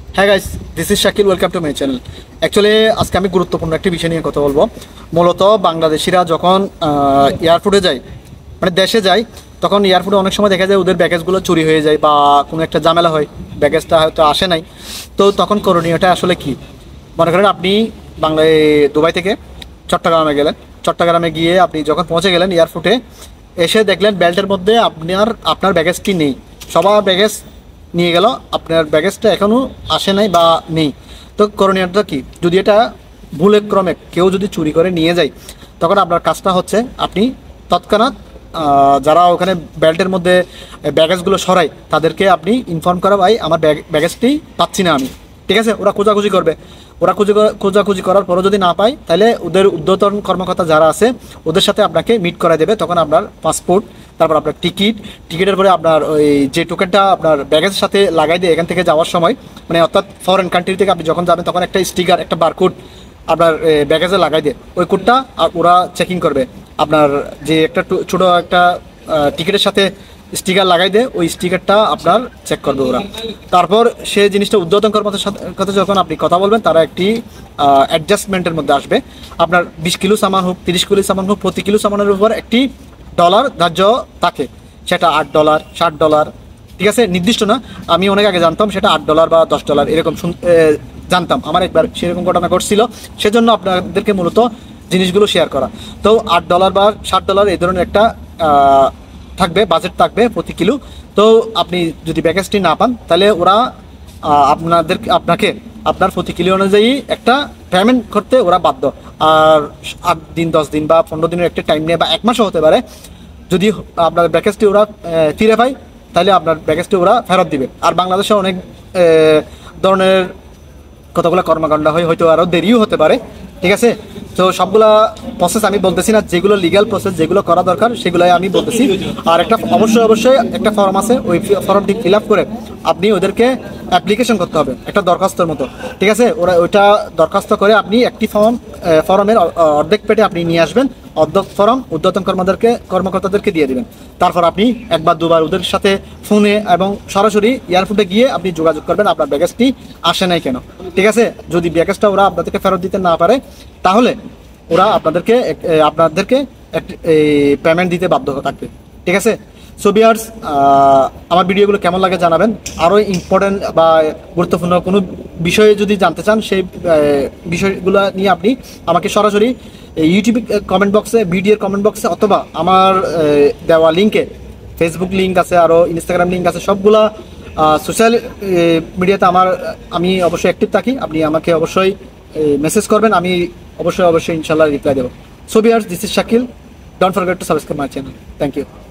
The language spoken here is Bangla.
হ্যাঁ guys, this is Shakil, welcome to my channel. Actually আজকে আমি গুরুত্বপূর্ণ একটি বিষয় নিয়ে কথা বলবো। মূলত বাংলাদেশিরা যখন এয়ারপোর্টে যায়, মানে দেশে যায়, তখন এয়ারপোর্টে অনেক সময় দেখা যায় ওদের ব্যাগেজগুলো চুরি হয়ে যায় বা কোনো একটা ঝামেলা হয়, ব্যাগেজটা হয়তো আসে নাই। তো তখন করণীয়টা আসলে কি? মনে করেন আপনি দুবাই থেকে চট্টগ্রামে গেলেন, চট্টগ্রামে গিয়ে আপনি যখন পৌঁছে গেলেন এয়ারপোর্টে, এসে দেখলেন বেল্টের মধ্যে আপনার ব্যাগেজটি নেই। সবার ব্যাগেজ নিয়ে গেল, আপনার ব্যাগেজটা এখনও আসে নাই বা নেই। তো করণীয়টা কি? যদি এটা ভুলে ক্রমে কেউ যদি চুরি করে নিয়ে যায়, তখন আপনার কাজটা হচ্ছে আপনি তৎক্ষণাৎ যারা ওখানে বেল্টের মধ্যে ব্যাগেজগুলো সরায় তাদেরকে আপনি ইনফর্ম করা, ভাই আমার ব্যাগেজটি পাচ্ছি না আমি। ঠিক আছে, ওরা খোঁজাখুঁজি করবে। ওরা খোঁজাখুঁজি করার পরও যদি না পায়, তাহলে ওদের ঊর্ধ্বতন কর্মকর্তা যারা আছে ওদের সাথে আপনাকে মিট করাই দেবে। তখন আপনার পাসপোর্ট, তারপর আপনার টিকিটের পরে আপনার ওই যে টোকেনটা আপনার ব্যাগেজের সাথে লাগাই দিয়ে এখান থেকে যাওয়ার সময়, মানে অর্থাৎ ফরেন কান্ট্রি থেকে আপনি যখন যাবেন তখন একটা স্টিকার, একটা বারকোড আপনার ব্যাগেজে লাগাই দিয়ে ওই কোডটা ওরা চেকিং করবে। আপনার যে একটা ছোটো একটা টিকিটের সাথে স্টিকার লাগাই দেয়, ওই স্টিকারটা আপনার চেক করবে ওরা। তারপর সে জিনিসটা ঊর্ধ্বতন কর্মকর্তার যখন আপনি কথা বলবেন, তারা একটি অ্যাডজাস্টমেন্টের মধ্যে আসবে। আপনার 20 কিলো সামান হোক, 30 কিলো সামান হোক, প্রতি কিলো সামানের উপর একটি ডলার ধার্য থাকে। সেটা $8, $60, ঠিক আছে, নির্দিষ্ট না। আমি অনেক আগে জানতাম সেটা $8 বা $10 এরকম জানতাম। আমার একবার সেরকম ঘটনা ঘটছিল, সেজন্য আপনাদেরকে মূলত জিনিসগুলো শেয়ার করা। তো $8 বা $60 এই ধরনের একটা থাকবে, বাজেট থাকবে প্রতি কিলো। তো আপনি যদি প্যাকেজটি না পান, তাহলে ওরা আপনাকে আপনার প্রতি কিলো অনুযায়ী একটা পেমেন্ট করতে ওরা বাধ্য। আর 8 দিন, 10 দিন বা 15 দিনের একটা টাইম নিয়ে বা 1 মাসও হতে পারে। যদি আপনার প্যাকেজটি ওরা ফিরে পায়, তাহলে আপনার প্যাকেজটি ওরা ফেরত দিবে। আর বাংলাদেশে অনেক ধরনের কতগুলো কর্মকাণ্ড হয়, হয়তো আরও দেরিও হতে পারে। ঠিক আছে, তো সবগুলা প্রসেস আমি বলতেছি না, যেগুলো লিগ্যাল প্রসেস, যেগুলো করা দরকার সেগুলোই আমি বলতেছি। আর একটা অবশ্যই একটা ফর্ম আছে, ওই ফর্মটি ফিল আপ করে আপনি ওদেরকে অ্যাপ্লিকেশন করতে হবে, একটা দরখাস্তর মতো। ঠিক আছে, ওইটা দরখাস্ত করে আপনি একটি ফর্মের অর্ধেক পেটে আপনি নিয়ে আসবেন। অর্ধেক ফর্ম ঊর্ধ্বতন কর্মকর্তাদেরকে দিয়ে দিবেন। তারপর আপনি একবার দুবার ওদের সাথে ফোনে এবং সরাসরি এয়ারপোর্টে গিয়ে আপনি যোগাযোগ করবেন আপনার ব্যাগেজটি আসে নাই কেন। ঠিক আছে, যদি ব্যাগেজটা ওরা আপনাদেরকে ফেরত দিতে না পারে, তাহলে ওরা আপনাদেরকে পেমেন্ট দিতে বাধ্য থাকবে। ঠিক আছে, সো ভিউয়ার্স, আমার ভিডিওগুলো কেমন লাগে জানাবেন। আরও ইম্পর্টেন্ট বা গুরুত্বপূর্ণ কোনো বিষয়ে যদি জানতে চান, সেই বিষয়গুলো নিয়ে আপনি আমাকে সরাসরি ইউটিউবে কমেন্ট বক্সে, ভিডিওর কমেন্ট বক্সে, অথবা আমার দেওয়া লিঙ্কে, ফেসবুক লিঙ্ক আছে, আরও ইনস্টাগ্রাম লিঙ্ক আছে, সবগুলা সোশ্যাল মিডিয়াতে আমি অবশ্যই অ্যাক্টিভ থাকি। আপনি আমাকে অবশ্যই মেসেজ করবেন, আমি অবশ্যই ইনশাল্লাহ রিপ্লাই দেবো। So viewers, this is Shakil, don't forget to subscribe my channel. Thank you.